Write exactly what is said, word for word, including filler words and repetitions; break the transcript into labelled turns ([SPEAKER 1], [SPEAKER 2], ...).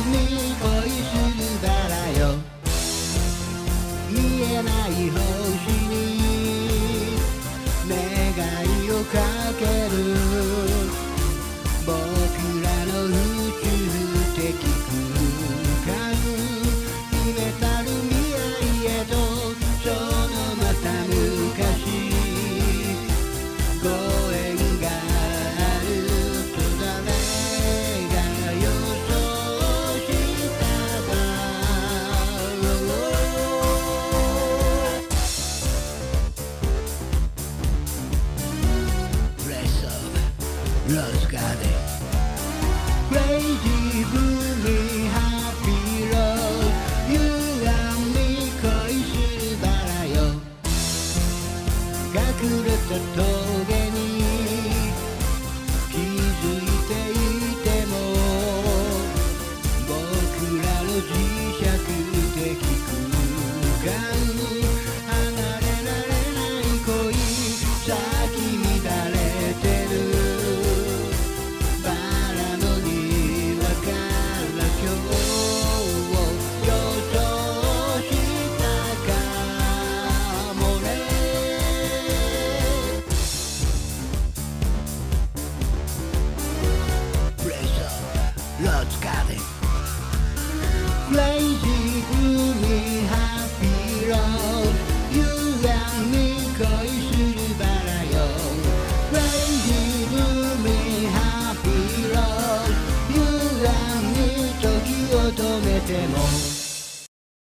[SPEAKER 1] に恋するバラよ。見えない星に願いをかける。僕らの宇宙的空間、秘めたる未来へと、そのまた昔ご縁があると誰が予想しただろう。プレスオブローズガーデンCrazy Blue Happy Rose You and me 恋するバラよ。隠れた棘に気づいていても、僕らの磁石的空間、離れられない恋、咲き乱れてるRose Garden Crazy Gloomy Happy Rose You and me 恋するバラよ。 Crazy Gloomy Happy Rose You and me 時を止めても